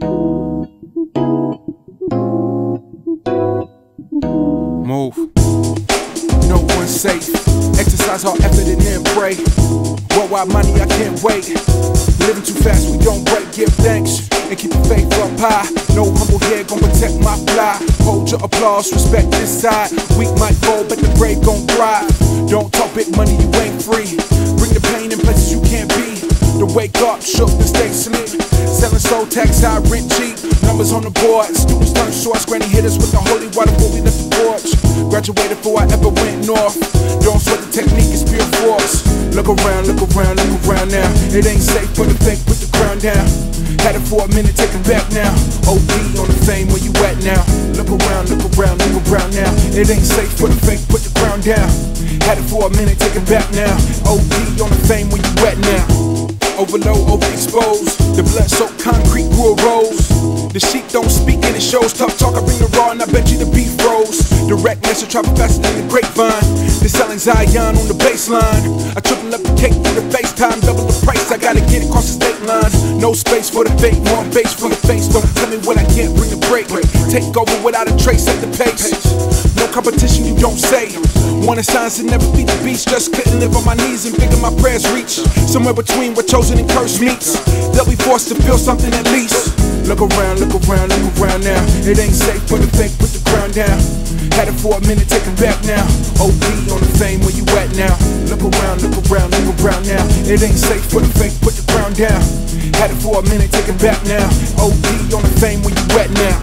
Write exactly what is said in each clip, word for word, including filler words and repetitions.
Move. No one's safe. Exercise our effort and then pray. Worldwide money, I can't wait. Living too fast, we don't break. Give thanks and keep your faith up high. No humble here, gon' protect my fly. Hold your applause, respect this side. Weak might fall, but the brave gon' thrive. Don't talk big money, you ain't free. Bring the pain in places you can't be. To wake up, shook and stay asleep. Selling soul tax high, rent cheap. Numbers on the board, students turn shorts. Granny hit us with the holy water before we left the porch. Graduated before I ever went north. Don't sweat the technique, it's pure force. Look around, look around, look around now. It ain't safe for the fake, put the crown down. Had it for a minute, take it back now. O D on the fame, where you at now? Look around, look around, look around now. It ain't safe for the fake, put the crown down. Had it for a minute, take it back now. O D on the fame, where you at now? Overload, overexposed. The blood-soaked concrete grew a rose. The sheep don't speak and it shows. Tough talk, I bring the raw and I bet you the beef froze. Direct message, travel faster than the grapevine. They're selling Zion on the baseline. I triple up the cake through the FaceTime. Double the price, I gotta get across the state line. No space for the fake, more base for the face. Don't tell me what I can't bring a break. Take over without a trace at the pace. No competition, you don't say. Wanted signs to never be the beast. Just couldn't live on my knees and figure my prayers reach. Somewhere between where chosen and cursed meets. They'll be forced to feel something at least. Look around, look around, look around now. It ain't safe for the fake, put the crown down. Had it for a minute, take it back now. O D on the fame, where you at now? Look around, look around, look around now. It ain't safe for the fake, put the crown down. Had it for a minute, take it back now. O D on the fame, where you at now?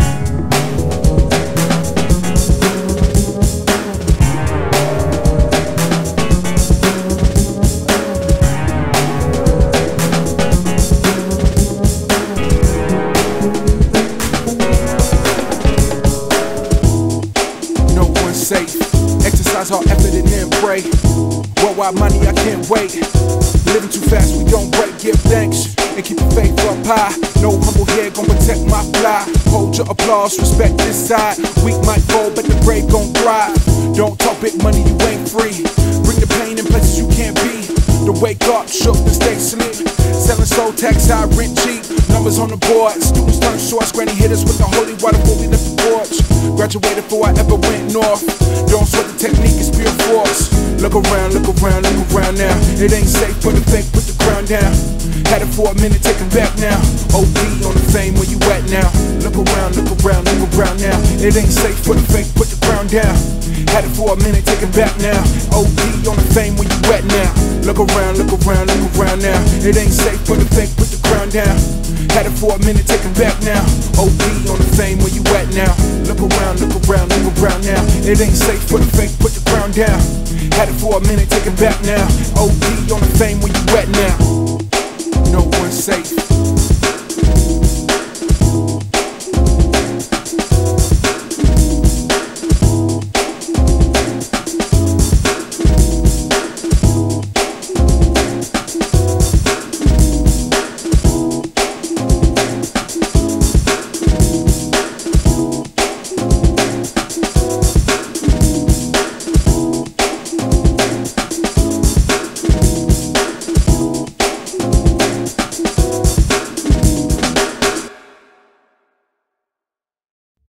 Safe. Exercise our effort and then pray. Worldwide money, I can't wait. Living too fast, we don't break. Give thanks and keep your faith up high. No humble here, gon' protect my fly. Hold your applause, respect this side. Weak might fall, but the brave gon' thrive. Don't talk big money, you ain't free. Bring the pain in places you can't be. To wake up, shook and stay asleep. Selling soul tax high, rent cheap. Numbers on the board, students turn shorts. Granny hit us with the holy water before we left the porch. Graduated before I ever went north. Don't sweat the technique, it's pure force. Look around, look around, look around now. It ain't safe for the fake, put the crown down. Had it for a minute, take it back now. O D on the fame, where you at now? Look around, look around, look around now. It ain't safe for the fake, put the crown down. Had it for a minute, take it back now. O D on the fame, where you at now? Look around, look around, look around now. It ain't safe for the fake, put the crown down. Had it for a minute, take it back now. O D on the fame, where you at now? Look around, look around, look around now. It ain't safe for the fake, put the crown down. Had it for a minute, take it back now. O D on the fame, where you at now? No one's safe.